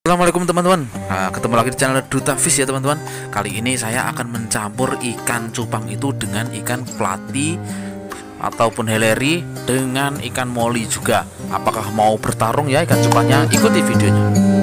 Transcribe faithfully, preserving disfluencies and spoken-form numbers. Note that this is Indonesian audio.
Assalamualaikum teman-teman. Nah, ketemu lagi di channel Duta Fish ya teman-teman. Kali ini saya akan mencampur ikan cupang itu dengan ikan platy ataupun heleri dengan ikan moli juga. Apakah mau bertarung ya ikan cupangnya? Ikuti videonya.